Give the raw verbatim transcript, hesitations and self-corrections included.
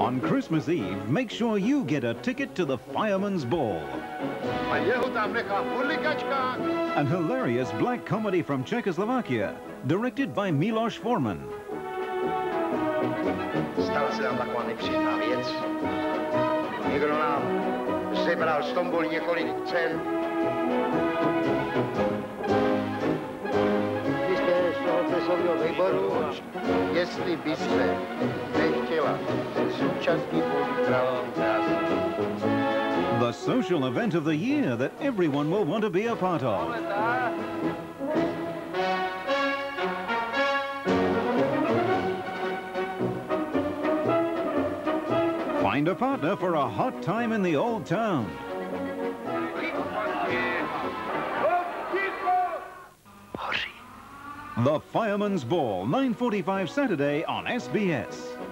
On Christmas Eve, make sure you get a ticket to the Fireman's Ball. An hilarious black comedy from Czechoslovakia, directed by Miloš Forman. Stala se nám taková nepříjemná věc. Někdo nám sebral z tombolí několik cen. Vy jste z toho cestovního výboru, jestli byste nechtěla zúčastnit požitravou krásy. The social event of the year that everyone will want to be a part of. Find a partner for a hot time in the old town. The Fireman's Ball, nine forty-five Saturday on S B S.